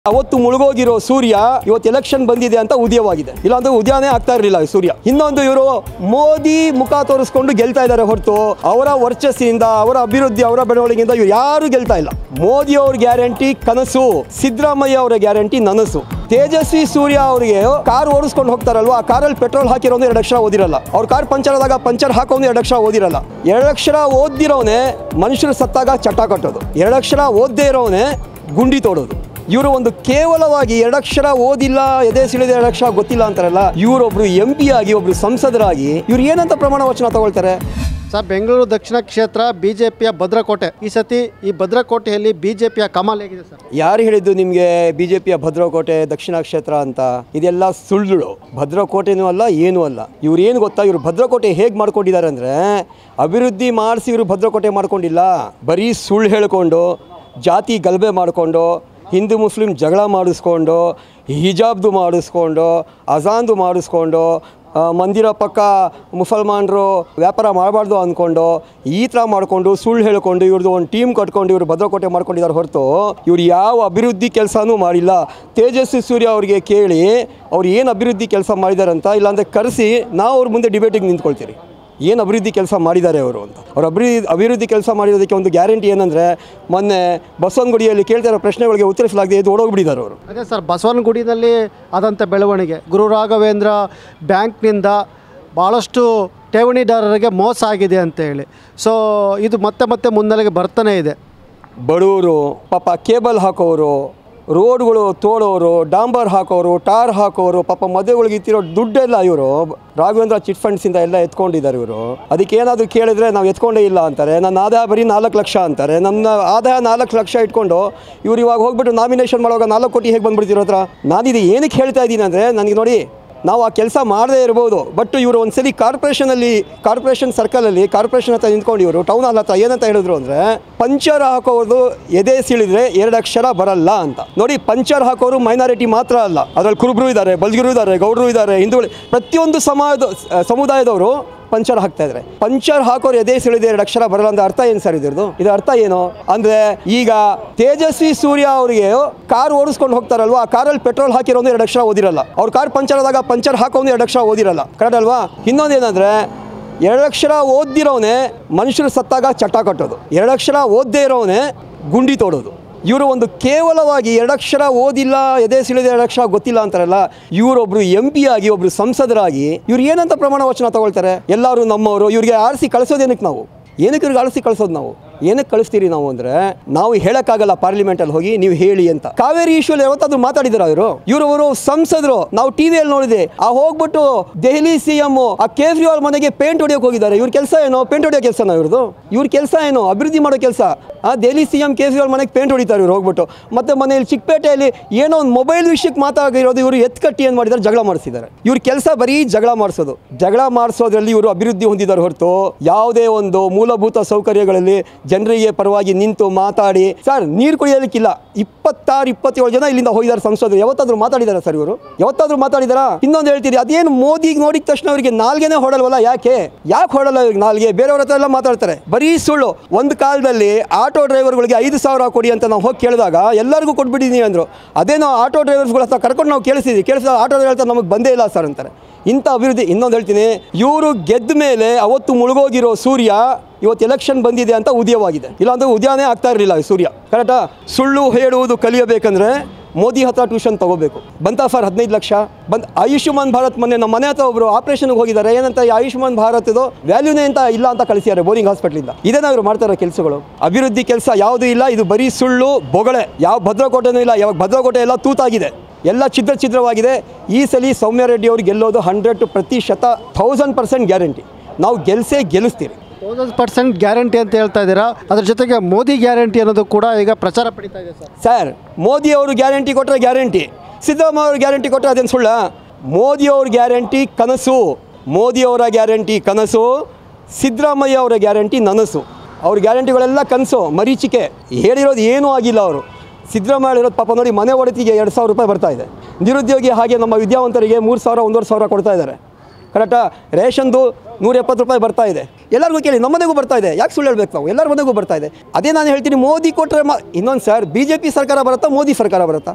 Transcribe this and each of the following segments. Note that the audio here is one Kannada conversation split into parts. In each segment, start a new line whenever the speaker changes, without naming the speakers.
ಅವತ್ತು ಮುಳುಗೋಗಿರೋ ಸೂರ್ಯ ಇವತ್ತು ಎಲೆಕ್ಷನ್ ಬಂದಿದೆ ಅಂತ ಉದಯವಾಗಿದೆ. ಇಲ್ಲಾಂದ್ರೆ ಉದಯನೇ ಆಗ್ತಾ ಇರಲಿಲ್ಲ ಸೂರ್ಯ. ಇನ್ನೊಂದು ಇವರು ಮೋದಿ ಮುಖ ತೋರಿಸ್ಕೊಂಡು ಗೆಲ್ತಾ ಇದ್ದಾರೆ ಹೊರತು ಅವರ ವರ್ಚಸ್ಸಿನಿಂದ, ಅವರ ಅಭಿವೃದ್ಧಿ, ಅವರ ಬೆಳವಣಿಗೆಯಿಂದ ಇವ್ರು ಯಾರು ಗೆಲ್ತಾ ಇಲ್ಲ. ಮೋದಿ ಅವ್ರ ಗ್ಯಾರಂಟಿ ಕನಸು, ಸಿದ್ದರಾಮಯ್ಯ ಅವರ ಗ್ಯಾರಂಟಿ ನನಸು. ತೇಜಸ್ವಿ ಸೂರ್ಯ ಅವರಿಗೆ ಕಾರ್ ಓಡಿಸ್ಕೊಂಡು ಹೋಗ್ತಾರಲ್ವಾ, ಆ ಕಾರಲ್ಲಿ ಪೆಟ್ರೋಲ್ ಹಾಕಿರೋನು 2 ಅಕ್ಷರ ಓದಿರಲ್ಲ. ಅವ್ರ ಕಾರ್ ಪಂಚರ್ ಆದಾಗ ಪಂಚರ್ ಹಾಕೋನು 2 ಅಕ್ಷರ ಓದಿರಲ್ಲ. 2 ಅಕ್ಷರ ಓದಿರೋನೆ ಮನುಷ್ಯರು ಸತ್ತಾಗ ಚಟ್ಟ ಕಟ್ಟೋದು, 2 ಅಕ್ಷರ ಓದದೇ ಇರೋನೆ ಗುಂಡಿ ತೋಡೋದು. ಇವರು ಒಂದು ಕೇವಲವಾಗಿ 2 ಅಕ್ಷರ ಓದಿಲ್ಲ, ಎದೆ ಸಿಳಿದ 2 ಅಕ್ಷರ ಗೊತ್ತಿಲ್ಲ ಅಂತಾರಲ್ಲ, ಇವರೊಬ್ರು MP ಆಗಿ, ಒಬ್ರು ಸಂಸದರಾಗಿ ಇವ್ರು ಏನಂತ ಪ್ರಮಾಣ ವಚನ ತಗೊಳ್ತಾರೆ?
ಸರ್, ಬೆಂಗಳೂರು ದಕ್ಷಿಣ ಕ್ಷೇತ್ರ ಬಿಜೆಪಿಯ ಭದ್ರಕೋಟೆ. ಈ ಸತಿ ಈ ಭದ್ರಕೋಟೆಯಲ್ಲಿ ಬಿಜೆಪಿಯ ಕಮಾಲ್ ಹೇಗಿದೆ ಸರ್?
ಯಾರು ಹೇಳಿದ್ದು ನಿಮಗೆ ಬಿಜೆಪಿಯ ಭದ್ರಕೋಟೆ ದಕ್ಷಿಣ ಕ್ಷೇತ್ರ ಅಂತ? ಇದೆಲ್ಲ ಸುಳ್ಳು. ಭದ್ರಕೋಟೆನೂ ಅಲ್ಲ, ಏನೂ ಅಲ್ಲ. ಇವ್ರು ಏನು ಗೊತ್ತಾ, ಇವರು ಭದ್ರಕೋಟೆ ಹೇಗೆ ಮಾಡ್ಕೊಂಡಿದ್ದಾರೆ ಅಂದರೆ, ಅಭಿವೃದ್ಧಿ ಮಾಡಿಸಿ ಇವರು ಭದ್ರಕೋಟೆ ಮಾಡ್ಕೊಂಡಿಲ್ಲ. ಬರೀ ಸುಳ್ಳು ಹೇಳ್ಕೊಂಡು, ಜಾತಿ ಗಲಭೆ ಮಾಡಿಕೊಂಡು, ಹಿಂದೂ ಮುಸ್ಲಿಂ ಜಗಳ ಮಾಡಿಸ್ಕೊಂಡು, ಹಿಜಾಬ್ದು ಮಾಡಿಸ್ಕೊಂಡು, ಅಜಾನ್ದು ಮಾಡಿಸ್ಕೊಂಡು, ಮಂದಿರ ಪಕ್ಕ ಮುಸಲ್ಮಾನರು ವ್ಯಾಪಾರ ಮಾಡಬಾರ್ದು ಅಂದ್ಕೊಂಡು, ಈ ಥರ ಮಾಡಿಕೊಂಡು ಸುಳ್ಳು ಹೇಳ್ಕೊಂಡು ಇವ್ರದ್ದು ಒಂದು ಟೀಮ್ ಕಟ್ಕೊಂಡು ಇವರು ಭದ್ರಕೋಟೆ ಮಾಡ್ಕೊಂಡಿದ್ದಾರೆ ಹೊರತು ಇವ್ರು ಯಾವ ಅಭಿವೃದ್ಧಿ ಕೆಲಸನೂ ಮಾಡಿಲ್ಲ. ತೇಜಸ್ವಿ ಸೂರ್ಯ ಅವರಿಗೆ ಕೇಳಿ ಅವ್ರು ಏನು ಅಭಿವೃದ್ಧಿ ಕೆಲಸ ಮಾಡಿದ್ದಾರೆ ಅಂತ, ಇಲ್ಲಾಂದರೆ ಕರೆಸಿ ನಾವು ಅವ್ರ ಮುಂದೆ ಡಿಬೇಟಿಗೆ ನಿಂತ್ಕೊಳ್ತೀರಿ ಏನು ಅಭಿವೃದ್ಧಿ ಕೆಲಸ ಮಾಡಿದ್ದಾರೆ ಅವರು ಅಂತ. ಅವ್ರು ಅಭಿವೃದ್ಧಿ ಕೆಲಸ ಮಾಡಿರೋದಕ್ಕೆ ಒಂದು ಗ್ಯಾರಂಟಿ ಏನಂದರೆ, ಮೊನ್ನೆ ಬಸವನಗುಡಿಯಲ್ಲಿ ಕೇಳ್ತಾ ಇರೋ ಪ್ರಶ್ನೆಗಳಿಗೆ ಉತ್ತರಿಸಲಾಗದೆ ಇದು ಓಡೋಗ್ಬಿಟ್ಟಿದ್ದಾರೆ ಅವರು.
ಅದೇ ಸರ್, ಬಸವನಗುಡಿನಲ್ಲಿ ಆದಂಥ ಬೆಳವಣಿಗೆ, ಗುರು ರಾಘವೇಂದ್ರ ಬ್ಯಾಂಕ್ನಿಂದ ಭಾಳಷ್ಟು ಠೇವಣಿದಾರರಿಗೆ ಮೋಸ ಆಗಿದೆ ಅಂತೇಳಿ, ಸೊ ಇದು ಮತ್ತೆ ಮತ್ತೆ ಮುನ್ನೆಲೆಗೆ ಬರ್ತಾನೆ ಇದೆ.
ಬಡವರು ಪಾಪ ಕೇಬಲ್ ಹಾಕೋರು, ರೋಡ್ಗಳು ತೋಡೋರು, ಡಾಂಬರ್ ಹಾಕೋರು, ಟಾರ್ ಹಾಕೋರು, ಪಾಪ ಮದುವೆಗಳಿಗೆ ಇತ್ತಿರೋ ದುಡ್ಡೆಲ್ಲ ಇವರು ರಾಘವೇಂದ್ರ ಚಿಟ್ ಫಂಡ್ಸಿಂದ ಎಲ್ಲ ಎತ್ಕೊಂಡಿದ್ದಾರೆ. ಇವರು ಅದಕ್ಕೆ ಏನಾದರೂ ಕೇಳಿದ್ರೆ ನಾವು ಎತ್ಕೊಂಡೇ ಇಲ್ಲ ಅಂತಾರೆ. ನನ್ನ ಆದಾಯ ಬರೀ 4 ಲಕ್ಷ ಅಂತಾರೆ. ನಮ್ಮ ಆದಾಯ 4 ಲಕ್ಷ ಇಟ್ಕೊಂಡು ಇವ್ರು ಇವಾಗ ಹೋಗ್ಬಿಟ್ಟು ನಾಮಿನೇಷನ್ ಮಾಡುವಾಗ 4 ಕೋಟಿ ಹೇಗೆ ಬಂದ್ಬಿಡ್ತಿರೋ ಹತ್ರ. ನಾನಿದು ಏನಕ್ಕೆ ಹೇಳ್ತಾ ಇದ್ದೀನಿ ಅಂದರೆ, ನನಗೆ ನೋಡಿ, ನಾವು ಆ ಕೆಲಸ ಮಾಡದೇ ಇರ್ಬೋದು, ಬಟ್ ಇವರು ಒಂದ್ಸಲಿ ಕಾರ್ಪೊರೇಷನ್ ಸರ್ಕಲಲ್ಲಿ ಕಾರ್ಪೊರೇಷನ್ ಹತ್ರ ನಿಂತ್ಕೊಂಡು ಇವರು ಟೌನ್ ಹಾಲ್ ಹತ್ರ ಏನಂತ ಹೇಳಿದ್ರು ಅಂದರೆ, ಪಂಚರ್ ಹಾಕೋದು ಎದೆ ಸಿಳಿದ್ರೆ 2 ಅಕ್ಷರ ಬರಲ್ಲ ಅಂತ. ನೋಡಿ, ಪಂಚರ್ ಹಾಕೋರು ಮೈನಾರಿಟಿ ಮಾತ್ರ ಅಲ್ಲ, ಅದರಲ್ಲಿ ಕುರುಬರು ಇದ್ದಾರೆ, ಬಲ್ಗಿರು ಇದ್ದಾರೆ, ಗೌಡರು ಇದ್ದಾರೆ, ಹಿಂದೂಗಳು, ಪ್ರತಿಯೊಂದು ಸಮುದಾಯದವರು ಪಂಚರ್ ಹಾಕ್ತಾ ಇದ್ದಾರೆ. ಪಂಚರ್ ಹಾಕೋರು ಎದೆ ಸಿಳಿದೆ 2 ಅಕ್ಷರ ಬರಲ್ಲ ಅಂದ್ರೆ ಅರ್ಥ ಏನು ಸರ್ ಇದ್ರದ್ದು? ಇದು ಅರ್ಥ ಏನು ಅಂದರೆ, ಈಗ ತೇಜಸ್ವಿ ಸೂರ್ಯ ಅವರಿಗೆ ಕಾರ್ ಓಡಿಸ್ಕೊಂಡು ಹೋಗ್ತಾರಲ್ವಾ, ಆ ಕಾರಲ್ಲಿ ಪೆಟ್ರೋಲ್ ಹಾಕಿರೋನು 2 ಅಕ್ಷರ ಓದಿರಲ್ಲ. ಅವ್ರ ಕಾರ್ ಪಂಚರ್ ಆದಾಗ ಪಂಚರ್ ಹಾಕೋನು 2 ಅಕ್ಷರ ಓದಿರಲ್ಲ. ಕರೆಕ್ಟ್ ಅಲ್ವಾ? ಇನ್ನೊಂದೇನಂದರೆ, 2 ಅಕ್ಷರ ಓದಿರೋನೆ ಮನುಷ್ಯರು ಸತ್ತಾಗ ಚಟ್ಟ ಕಟ್ಟೋದು, 2 ಅಕ್ಷರ ಓದದೇ ಇರೋನೆ ಗುಂಡಿ ತೋಡೋದು. ಇವರು ಒಂದು ಕೇವಲವಾಗಿ 2 ಅಕ್ಷರ ಓದಿಲ್ಲ, ಎದೆ ಸಿಳಿದ 2 ಅಕ್ಷರ ಗೊತ್ತಿಲ್ಲ ಅಂತಾರಲ್ಲ, ಇವರೊಬ್ರು MP ಆಗಿ, ಒಬ್ರು ಸಂಸದರಾಗಿ ಇವ್ರು ಏನಂತ ಪ್ರಮಾಣ ವಚನ ತಗೊಳ್ತಾರೆ? ಎಲ್ಲರೂ ನಮ್ಮವರು, ಇವ್ರಿಗೆ ಆರಿಸಿ ಕಳಿಸೋದೇನಕ್ಕೆ ನಾವು? ಏನಕ್ಕೆ ಇವ್ರಿಗೆ ಆರಿಸಿ ಕಳಿಸೋದು ನಾವು? ಏನಕ್ಕೆ ಕಳಿಸ್ತೀರಿ ನಾವು ಅಂದರೆ, ನಾವು ಹೇಳೋಕ್ಕಾಗಲ್ಲ ಪಾರ್ಲಿಮೆಂಟಲ್ಲಿ ಹೋಗಿ ನೀವು ಹೇಳಿ ಅಂತ. ಕಾವೇರಿ ಇಶ್ಯೂಲ್ಲಿ ಯಾವತ್ತಾದ್ರೂ ಮಾತಾಡಿದಾರ ಇವರು ಸಂಸದರು? ನಾವು ಟಿವಿಯಲ್ಲಿ ನೋಡಿದೆ. ಆ ಹೋಗ್ಬಿಟ್ಟು ದೆಹಲಿ CM ಆ ಕೇಜ್ರಿವಾಲ್ ಮನೆಗೆ ಪೇಂಟ್ ಹೊಡಿಯೋಕೆ ಹೋಗಿದ್ದಾರೆ. ಇವ್ರ ಕೆಲಸ ಏನೋ? ಪೇಂಟ್ ಹೊಡಿಯೋ ಕೆಲಸನ ಇವ್ರದ್ದು? ಇವ್ರ ಕೆಲಸ ಏನು? ಅಭಿವೃದ್ಧಿ ಮಾಡೋ ಕೆಲಸ. ಆ ದೆಹಲಿ CM ಕೇಜ್ರಿವಾಲ್ ಮನೆಗೆ ಪೇಂಟ್ ಹೊಡಿತಾರೆ ಇವ್ರು ಹೋಗ್ಬಿಟ್ಟು. ಮತ್ತೆ ಮನೆಯಲ್ಲಿ ಚಿಕ್ಕಪೇಟೆಯಲ್ಲಿ ಏನೋ ಒಂದು ಮೊಬೈಲ್ ವಿಷಯಕ್ಕೆ ಮಾತಾಡಿರೋದು, ಇವರು ಎತ್ಕಟ್ಟಿ ಏನು ಮಾಡಿದ್ದಾರೆ? ಜಗಳ ಮಾಡಿಸಿದ್ದಾರೆ. ಇವ್ರ ಕೆಲಸ ಬರೀ ಜಗಳ ಮಾಡಿಸೋದು. ಜಗಳ ಮಾಡಿಸೋದ್ರಲ್ಲಿ ಇವರು ಅಭಿವೃದ್ಧಿ ಹೊಂದಿದ್ದಾರೆ ಹೊರತು ಯಾವುದೇ ಒಂದು ಮೂಲಭೂತ ಸೌಕರ್ಯಗಳಲ್ಲಿ ಜನರಿಗೆ ಪರವಾಗಿ ನಿಂತು ಮಾತಾಡಿ, ಸರ್ ನೀರು ಕುಡಿಯೋದಕ್ಕಿಲ್ಲ 26-27 ಜನ ಇಲ್ಲಿಂದ ಹೋಗಿದ್ದಾರೆ ಸಂಸದರು. ಯಾವತ್ತಾದ್ರೂ ಮಾತಾಡಿದಾರ ಸರ್ ಇವರು? ಯಾವತ್ತಾದ್ರೂ ಮಾತಾಡಿದಾರಾ? ಇನ್ನೊಂದು ಹೇಳ್ತೀರಿ, ಅದೇನು ಮೋದಿಗೆ ನೋಡಿದ ತಕ್ಷಣ ಅವರಿಗೆ ನಾಲ್ಗೆನೇ ಹೊಡಲ್ವಲ್ಲ? ಯಾಕೆ ಹೊಡಲ್ಲ ಇವ್ರಿಗೆ ನಾಲ್ಗೆ? ಬೇರೆಯವ್ರ ಹತ್ರ ಎಲ್ಲ ಮಾತಾಡ್ತಾರೆ, ಬರೀ ಸುಳ್ಳು. ಒಂದು ಕಾಲದಲ್ಲಿ ಆಟೋ ಡ್ರೈವರ್ಗಳಿಗೆ 5,000 ಕೊಡಿ ಅಂತ ನಾವು ಹೋಗಿ ಕೇಳಿದಾಗ ಎಲ್ಲರಿಗೂ ಕೊಟ್ಬಿಟ್ಟಿದ್ದೀನಿ ಅಂದರು. ಅದೇನೋ ಆಟೋ ಡ್ರೈವರ್ಸ್ಗಳ ಹತ್ರ ಕರ್ಕೊಂಡು ನಾವು ಕೇಳಿಸಿದಾಗ ಆಟೋ ಡ್ರೈವರ್ ಹೇಳ್ತಾರೆ ನಮಗೆ ಬಂದೇ ಇಲ್ಲ ಸರ್ ಅಂತಾರೆ. ಇಂಥ ಅಭಿವೃದ್ಧಿ. ಇನ್ನೊಂದು ಹೇಳ್ತೀನಿ, ಇವರು ಗೆದ್ದ ಮೇಲೆ ಅವತ್ತು ಮುಳುಗೋಗಿರೋ ಸೂರ್ಯ ಇವತ್ತು ಎಲೆಕ್ಷನ್ ಬಂದಿದೆ ಅಂತ ಉದಯವಾಗಿದೆ. ಇಲ್ಲಾಂದ್ರೆ ಉದಯನೇ ಆಗ್ತಾ ಇರಲಿಲ್ಲ ಸೂರ್ಯ. ಕರೆಕ್ಟಾ? ಸುಳ್ಳು ಹೇಳುವುದು ಕಲಿಯಬೇಕಂದ್ರೆ ಮೋದಿ ಹತ್ರ ಟ್ಯೂಷನ್ ತಗೋಬೇಕು. ಬಂತ ಫಾರ್ 15 ಲಕ್ಷ ಬಂದು ಆಯುಷ್ಮಾನ್ ಭಾರತ್. ಮೊನ್ನೆ ನಮ್ಮ ಮನೆ ಹತ್ರ ಒಬ್ಬರು ಆಪರೇಷನ್ಗೆ ಹೋಗಿದ್ದಾರೆ. ಏನಂತ, ಈ ಆಯುಷ್ಮಾನ್ ಭಾರತದು ವ್ಯಾಲ್ಯೂನೇ ಅಂತ ಇಲ್ಲ ಅಂತ ಕಳಿಸಿದ್ದಾರೆ ಬೋರಿಂಗ್ ಹಾಸ್ಪಿಟ್ಲಿಂದ. ಇದೇನಾ ಇವರು ಮಾಡ್ತಾರೋ ಕೆಲಸಗಳು? ಅಭಿವೃದ್ಧಿ ಕೆಲಸ ಯಾವುದೂ ಇಲ್ಲ. ಇದು ಬರೀ ಸುಳ್ಳು ಬೊಗಳೆ. ಯಾವ ಭದ್ರಕೋಟೆನೂ ಇಲ್ಲ. ಯಾವಾಗ ಭದ್ರಕೋಟೆ ಎಲ್ಲ ತೂತಾಗಿದೆ, ಎಲ್ಲ ಛಿದ್ರವಾಗಿದೆ. ಈ ಸಲ ಸೌಮ್ಯ ರೆಡ್ಡಿ ಅವರು ಗೆಲ್ಲೋದು 100% 1000% ಗ್ಯಾರಂಟಿ. ನಾವು ಗೆಲ್ಲಿಸ್ತೀರಿ.
1000% ಗ್ಯಾರಂಟಿ ಅಂತ ಹೇಳ್ತಾ ಇದ್ದೀರಾ. ಅದ್ರ ಜೊತೆಗೆ ಮೋದಿ ಗ್ಯಾರಂಟಿ ಅನ್ನೋದು ಕೂಡ ಈಗ ಪ್ರಚಾರ ಪಡಿತಾ ಇದೆ
ಸರ್. ಮೋದಿ ಅವರು ಗ್ಯಾರಂಟಿ ಕೊಟ್ಟರೆ ಗ್ಯಾರಂಟಿ, ಸಿದ್ದರಾಮಯ್ಯ ಅವರು ಗ್ಯಾರಂಟಿ ಕೊಟ್ಟರೆ ಅದೇನು ಸುಳ್ಳ? ಮೋದಿ ಅವ್ರ ಗ್ಯಾರಂಟಿ ಕನಸು, ಮೋದಿ ಅವರ ಗ್ಯಾರಂಟಿ ಕನಸು, ಸಿದ್ದರಾಮಯ್ಯ ಅವರ ಗ್ಯಾರಂಟಿ ನನಸು. ಅವ್ರ ಗ್ಯಾರಂಟಿಗಳೆಲ್ಲ ಕನಸು, ಮರೀಚಿಕೆ. ಹೇಳಿರೋದು ಏನೂ ಆಗಿಲ್ಲ ಅವರು. ಸಿದ್ದರಾಮಯ್ಯ ಹೇಳಿರೋದು ಪಾಪ ನೋಡಿ, ಮನೆ ಒಡತಿಗೆ 2,000 ರೂಪಾಯಿ ಬರ್ತಾ ಇದೆ. ನಿರುದ್ಯೋಗಿ ಹಾಗೆ ನಮ್ಮ ವಿದ್ಯಾವಂತರಿಗೆ 3,000 1,500 ಕೊಡ್ತಾ ಇದ್ದಾರೆ. ಕರೆಕ್ಟಾ? ರೇಷನ್ದು 170 ರೂಪಾಯಿ ಬರ್ತಾ ಇದೆ. ಎಲ್ಲರಿಗೂ ಕೇಳಿ, ನಮ್ಮ ಮನೆಗೂ ಬರ್ತಾ ಇದೆ. ಯಾಕೆ ಸುಳ್ಳು ಹೇಳ್ಬೇಕು ನಾವು? ಎಲ್ಲರ ಮನೆಗೂ ಬರ್ತಾ ಇದೆ. ಅದೇ ನಾನು ಹೇಳ್ತೀನಿ, ಮೋದಿ ಕೊಟ್ಟರೆ ಇನ್ನೊಂದು ಸರ್, BJP ಸರ್ಕಾರ ಬರುತ್ತಾ, ಮೋದಿ ಸರ್ಕಾರ ಬರುತ್ತಾ?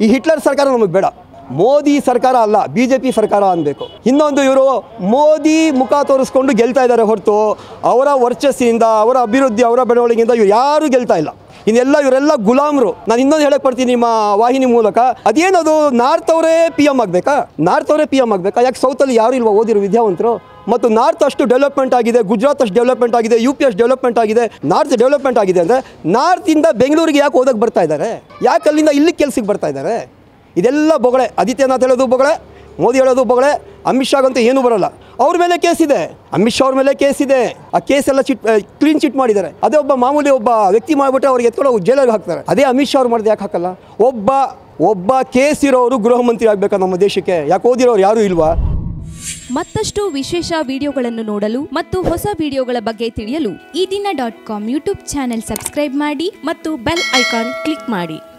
ಈ ಹಿಟ್ಲರ್ ಸರ್ಕಾರ ನಮಗೆ ಬೇಡ. ಮೋದಿ ಸರ್ಕಾರ ಅಲ್ಲ, BJP ಸರ್ಕಾರ ಅನ್ನಬೇಕು. ಇನ್ನೊಂದು, ಇವರು ಮೋದಿ ಮುಖ ತೋರಿಸ್ಕೊಂಡು ಗೆಲ್ತಾ ಇದ್ದಾರೆ ಹೊರತು ಅವರ ವರ್ಚಸ್ಸಿನಿಂದ, ಅವರ ಅಭಿವೃದ್ಧಿ, ಅವರ ಬೆಳವಣಿಗೆಯಿಂದ ಇವ್ರು ಯಾರೂ ಗೆಲ್ತಾ ಇಲ್ಲ. ಇವರೆಲ್ಲ ಗುಲಾಮರು. ನಾನು ಇನ್ನೊಂದು ಹೇಳಕ್ಕೆ ಬರ್ತೀನಿ ನಿಮ್ಮ ವಾಹಿನಿ ಮೂಲಕ, ಅದೇನದು ನಾರ್ತ್ ಅವರೇ PM ಆಗಬೇಕಾ? ನಾರ್ತ್ ಅವರೇ PM ಆಗಬೇಕಾ? ಯಾಕೆ ಸೌತಲ್ಲಿ ಯಾರು ಇಲ್ವಾ ಓದಿರೋ ವಿದ್ಯಾವಂತರು? ಮತ್ತು ನಾರ್ತ್ ಅಷ್ಟು ಡೆವಲಪ್ಮೆಂಟ್ ಆಗಿದೆ, ಗುಜರಾತ್ ಅಷ್ಟು ಡೆವಲಪ್ಮೆಂಟ್ ಆಗಿದೆ, UP ಅಷ್ಟು ಡೆವಲಪ್ಮೆಂಟ್ ಆಗಿದೆ, ನಾರ್ತ್ ಡೆವಲಪ್ಮೆಂಟ್ ಆಗಿದೆ ಅಂದರೆ ನಾರ್ತಿಂದ ಬೆಂಗಳೂರಿಗೆ ಯಾಕೆ ಓದಕ್ಕೆ ಬರ್ತಾ ಇದ್ದಾರೆ? ಯಾಕೆ ಅಲ್ಲಿಂದ ಇಲ್ಲಿಗೆ ಕೆಲ್ಸಕ್ಕೆ ಬರ್ತಾ ಇದ್ದಾರೆ? ಇದೆಲ್ಲ ಬೊಗಳೆ. ಆದಿತ್ಯನಾಥ್ ಹೇಳೋದು ಬೊಗಳೆ, ಮೋದಿ ಹೇಳೋದು ಬೊಗಳೆ, ಅಮಿತ್ ಶಾಗಂತೂ ಏನೂ ಬರೋಲ್ಲ. ಅವ್ರ ಮೇಲೆ ಕೇಸಿದೆ, ಅಮಿತ್ ಶಾ ಅವ್ರ ಮೇಲೆ ಕೇಸಿದೆ. ಆ ಕೇಸೆಲ್ಲ ಕ್ಲೀನ್ ಚಿಟ್ ಮಾಡಿದ್ದಾರೆ. ಅದೇ ಮಾಮೂಲಿ ಒಬ್ಬ ವ್ಯಕ್ತಿ ಮಾಡಿಬಿಟ್ರೆ ಅವ್ರಿಗೆ ಎತ್ಕೊಂಡು ಜೈಲಿಗೆ ಹಾಕ್ತಾರೆ. ಅದೇ ಅಮಿತ್ ಶಾ ಅವ್ರು ಮಾಡಿದೆ ಯಾಕೆ ಹಾಕಲ್ಲ? ಒಬ್ಬ ಕೇಸ್ ಇರೋರು ಗೃಹ ಮಂತ್ರಿ ಆಗಬೇಕಾ ನಮ್ಮ ದೇಶಕ್ಕೆ? ಯಾಕೆ ಓದಿರೋರು ಯಾರೂ ಇಲ್ವಾ?
ಮತ್ತಷ್ಟು ವಿಶೇಷ ವಿಡಿಯೋಗಳನ್ನು ನೋಡಲು ಮತ್ತು ಹೊಸ ವಿಡಿಯೋಗಳ ಬಗ್ಗೆ ತಿಳಿಯಲು
ಈ ದಿನ .com ಯೂಟ್ಯೂಬ್ ಚಾನೆಲ್ ಸಬ್ಸ್ಕ್ರೈಬ್ ಮಾಡಿ ಮತ್ತು ಬೆಲ್ ಐಕಾನ್ ಕ್ಲಿಕ್ ಮಾಡಿ.